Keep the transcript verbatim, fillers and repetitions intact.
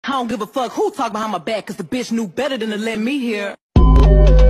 I don't give a fuck who talk behind my back, cause the bitch knew better than to let me hear.